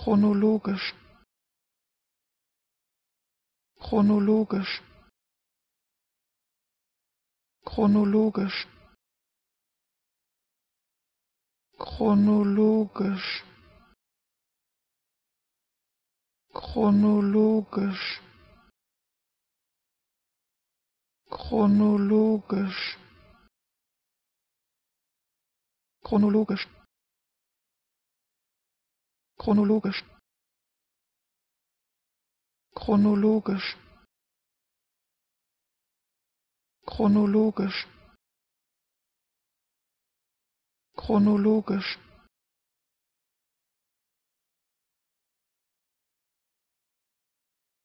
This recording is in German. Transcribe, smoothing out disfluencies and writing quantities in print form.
chronologisch, chronologisch, chronologisch, chronologisch, chronologisch, chronologisch, chronologisch, chronologisch, chronologisch, chronologisch, chronologisch.